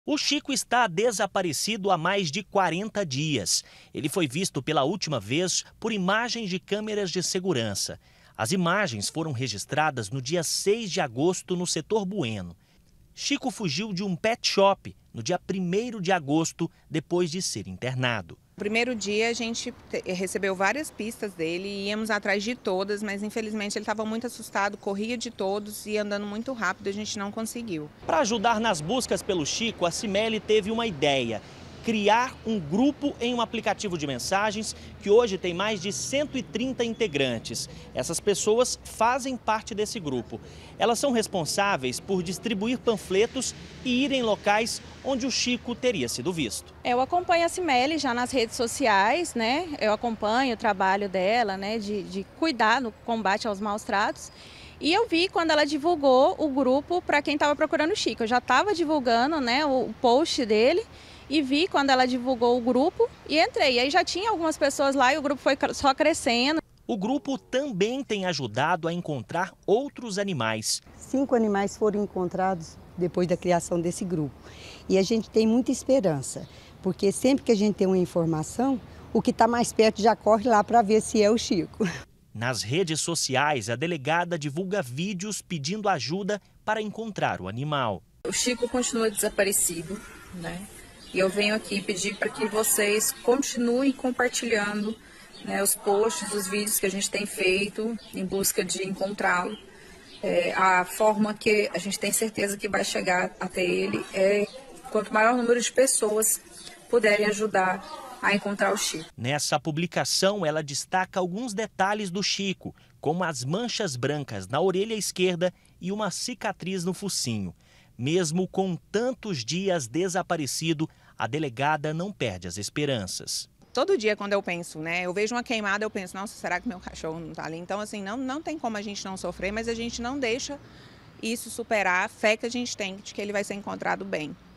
O Chico está desaparecido há mais de 40 dias. Ele foi visto pela última vez por imagens de câmeras de segurança. As imagens foram registradas no dia 6 de agosto no setor Bueno. Chico fugiu de um pet shop no dia 1º de agosto, depois de ser internado. No primeiro dia a gente recebeu várias pistas dele e íamos atrás de todas, mas infelizmente ele estava muito assustado, corria de todos e andando muito rápido, a gente não conseguiu. Para ajudar nas buscas pelo Chico, a Cimeli teve uma ideia: criar um grupo em um aplicativo de mensagens que hoje tem mais de 130 integrantes. Essas pessoas fazem parte desse grupo. Elas são responsáveis por distribuir panfletos e ir em locais onde o Chico teria sido visto. Eu acompanho a Cimeli já nas redes sociais, né? Eu acompanho o trabalho dela, né? De cuidar no combate aos maus tratos. E eu vi quando ela divulgou o grupo para quem estava procurando o Chico. Eu já estava divulgando, né, o post dele. E vi quando ela divulgou o grupo e entrei. E aí já tinha algumas pessoas lá e o grupo foi só crescendo. O grupo também tem ajudado a encontrar outros animais. 5 animais foram encontrados depois da criação desse grupo. E a gente tem muita esperança, porque sempre que a gente tem uma informação, o que está mais perto já corre lá para ver se é o Chico. Nas redes sociais, a delegada divulga vídeos pedindo ajuda para encontrar o animal. O Chico continua desaparecido, né? E eu venho aqui pedir para que vocês continuem compartilhando, né, os posts, os vídeos que a gente tem feito em busca de encontrá-lo. A forma que a gente tem certeza que vai chegar até ele é quanto maior número de pessoas puderem ajudar a encontrar o Chico. Nessa publicação, ela destaca alguns detalhes do Chico, como as manchas brancas na orelha esquerda e uma cicatriz no focinho. Mesmo com tantos dias desaparecido, a delegada não perde as esperanças. Todo dia quando eu penso, né, eu vejo uma queimada, eu penso, nossa, será que meu cachorro não está ali? Então, assim, não tem como a gente não sofrer, mas a gente não deixa isso superar a fé que a gente tem de que ele vai ser encontrado bem.